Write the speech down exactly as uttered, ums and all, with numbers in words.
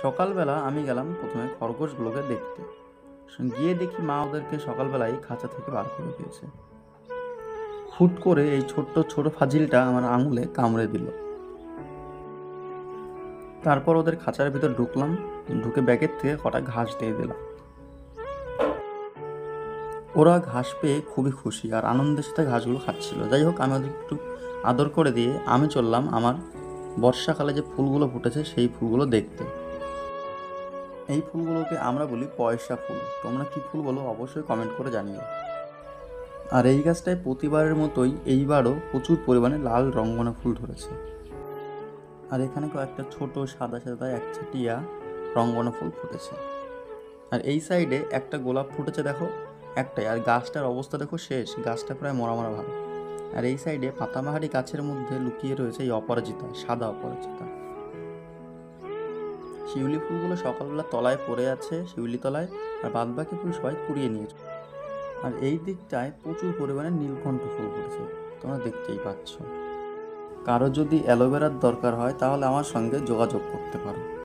সকালবেলা আমি গেলাম প্রথমে খরগোশগুলোকে দেখতে। গিয়ে দেখি মা ওদেরকে সকালবেলায় খাঁচা থেকে বার করে দিয়েছে। হুট করে এই ছোট্ট ছোট ফাজিলটা আমার আঙুলে কামড়ে দিল। তারপর ওদের খাঁচার ভিতর ঢুকলাম, ঢুকে ব্যাগের থেকে কটা ঘাস দিয়ে দিলাম। ওরা ঘাস পেয়ে খুবই খুশি আর আনন্দের সাথে ঘাসগুলো খাচ্ছিল। যাই হোক, আমি ওদের একটু আদর করে দিয়ে আমি চললাম আমার বর্ষাকালে যে ফুলগুলো ফুটেছে সেই ফুলগুলো দেখতে। এই ফুলগুলোকে আমরা বলি পয়সা ফুল। তোমরা কি ফুল বলো অবশ্যই কমেন্ট করে জানিও। আর এই গাছটায় প্রতিবারের মতোই এইবারও প্রচুর পরিমাণে লাল রঙ্গনা ফুল ধরেছে। আর এখানে কয়েকটা ছোট সাদা সাদা একচাটিয়া রঙ্গনা ফুল ফুটেছে। আর এই সাইডে একটা গোলাপ ফুটেছে দেখো, একটাই। আর গাছটার অবস্থা দেখো শেষ, গাছটা প্রায় মরা মরা ভাব। আর এই সাইডে পাতাবাহারি গাছের মধ্যে লুকিয়ে রয়েছে এই অপরাজিতা, সাদা অপরাজিতা। শিউলি ফুলগুলো সকালবেলা তলায় পড়ে আছে, শিউলি তলায়। আর বাদ বাকি ফুল সবাই কুড়িয়ে নিয়েছে। আর এই দিকটায় প্রচুর পরিমাণে নীলকণ্ঠ ফুল ফুটেছে, তোমরা দেখতেই পাচ্ছ। কারো যদি অ্যালোভেরার দরকার হয় তাহলে আমার সঙ্গে যোগাযোগ করতে পারো।